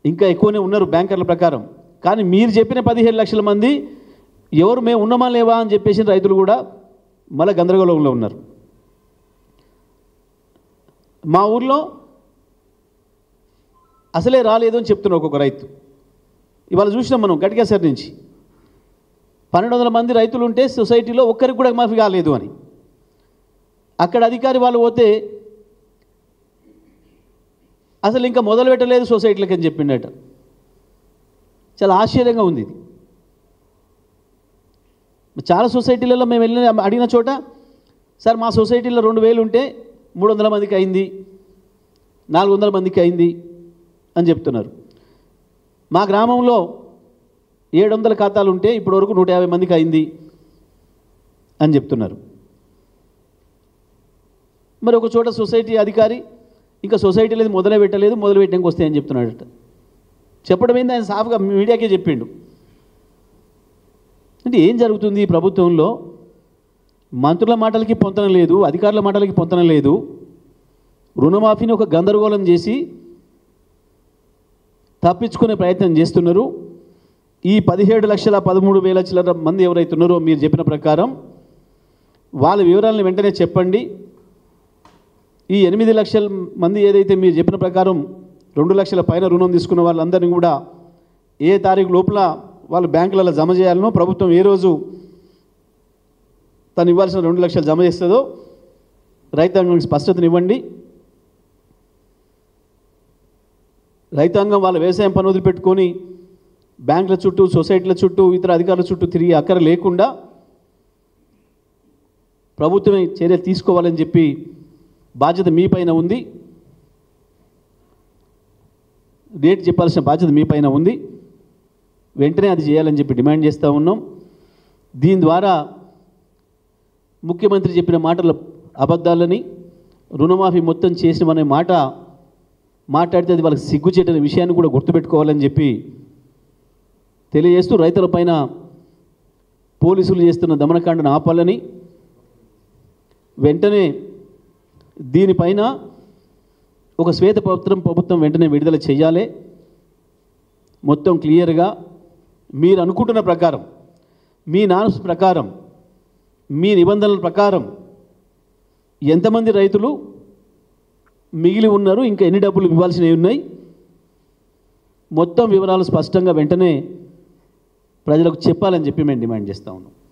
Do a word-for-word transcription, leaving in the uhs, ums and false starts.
ఇంకా ఎక్కువనే ఉన్నారు బ్యాంకర్ల ప్రకారం. కానీ మీరు చెప్పిన పదిహేడు లక్షల మంది ఎవరు మేము ఉన్నామా లేవా అని చెప్పేసి రైతులు కూడా మళ్ళీ గందరగోళంలో ఉన్నారు. మా ఊర్లో అసలే రాలేదు అని చెప్తున్నారు ఒక్కొక్క రైతు. ఇవాళ చూసినాం మనం గట్కేసరి నుంచి పన్నెండు వందల మంది రైతులు ఉంటే సొసైటీలో ఒక్కరికి కూడా మాఫీ కాలేదు అని. అక్కడ అధికారి వాళ్ళు పోతే అసలు ఇంకా మొదలు పెట్టలేదు సొసైటీలకి అని చెప్పిండట. చాలా ఆశ్చర్యంగా ఉంది ఇది. చాలా సొసైటీలలో మేము వెళ్ళిన అడిగిన చోట సార్ మా సొసైటీలో రెండు వేలు ఉంటే మూడు వందల మందికి అయింది, నాలుగు వందల మందికి అయింది అని చెప్తున్నారు. మా గ్రామంలో ఏడు వందల ఖాతాలు ఉంటే ఇప్పటి వరకు నూట యాభై మందికి అయింది అని చెప్తున్నారు. మరి ఒక చోట సొసైటీ అధికారి ఇంకా సొసైటీ లేదు మొదలు పెట్టలేదు, మొదలు పెట్టడానికి వస్తాయని చెప్తున్నాడట. చెప్పడం ఏంది ఆయన సాఫ్గా మీడియాకే చెప్పిండు. అంటే ఏం జరుగుతుంది ఈ ప్రభుత్వంలో? మంత్రుల మాటలకి పొంతన లేదు, అధికారుల మాటలకి పొంతన లేదు. రుణమాఫీని ఒక గందరగోళం చేసి తప్పించుకునే ప్రయత్నం చేస్తున్నారు. ఈ పదిహేడు లక్షల పదమూడు వేల చిల్లర మంది ఎవరైతే ఉన్నారో మీరు చెప్పిన ప్రకారం వాళ్ళ వివరాలను వెంటనే చెప్పండి. ఈ ఎనిమిది లక్షల మంది ఏదైతే మీరు చెప్పిన ప్రకారం రెండు లక్షల పైన రుణం తీసుకున్న వాళ్ళందరినీ కూడా ఏ తారీఖు లోపల వాళ్ళు బ్యాంకులలో జమ చేయాలనో, ప్రభుత్వం ఏ రోజు తను ఇవ్వాల్సిన రెండు లక్షలు జమ చేస్తుందో రైతాంగానికి స్పష్టతనివ్వండి. రైతాంగం వాళ్ళ వ్యవసాయం పని వదిలిపెట్టుకొని బ్యాంకుల చుట్టూ, సొసైటీల చుట్టూ, ఇతర అధికారుల చుట్టూ తిరిగి అక్కర లేకుండా ప్రభుత్వమే చర్యలు తీసుకోవాలని చెప్పి బాధ్యత మీ పైన ఉంది. రేట్ చెప్పాల్సిన బాధ్యత మీ పైన ఉంది. వెంటనే అది చేయాలని చెప్పి డిమాండ్ చేస్తూ ఉన్నాం. దీని ద్వారా ముఖ్యమంత్రి చెప్పిన మాటల అబద్ధాలని, రుణమాఫీ మొత్తం చేసినమనే మాట మాట్లాడితే అది వాళ్ళకి సిగ్గుచేటనే విషయాన్ని కూడా గుర్తుపెట్టుకోవాలని చెప్పి తెలియజేస్తూ, రైతులపైన పోలీసులు చేస్తున్న దమనకాండను ఆపాలని, వెంటనే దీనిపైన ఒక శ్వేతపత్రం ప్రభుత్వం వెంటనే విడుదల చేయాలి. మొత్తం క్లియర్గా మీరు అనుకుంటున్న ప్రకారం, మీ నామ్స్ ప్రకారం, మీ నిబంధనల ప్రకారం ఎంతమంది రైతులు మిగిలి ఉన్నారు, ఇంకా ఎన్ని డబ్బులు ఇవ్వాల్సినవి ఉన్నాయి, మొత్తం వివరాలు స్పష్టంగా వెంటనే ప్రజలకు చెప్పాలని చెప్పి మేము డిమాండ్ చేస్తూ ఉన్నాం.